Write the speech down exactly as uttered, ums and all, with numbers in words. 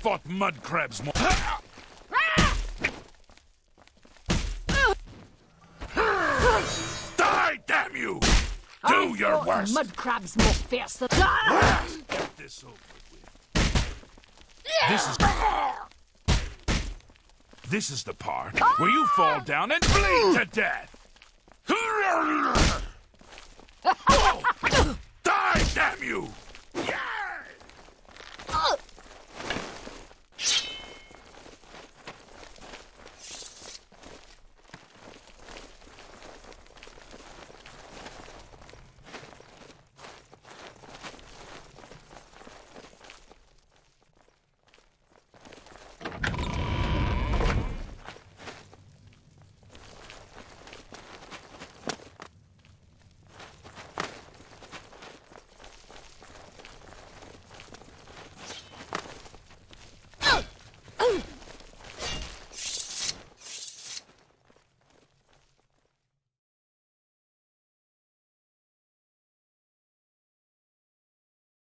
fought mud crabs more. Die, damn you! Do I your fought worst. mud crabs more fierce than... Get this over with. This is... This is the part where you fall down and bleed to death. Oh, die, damn you!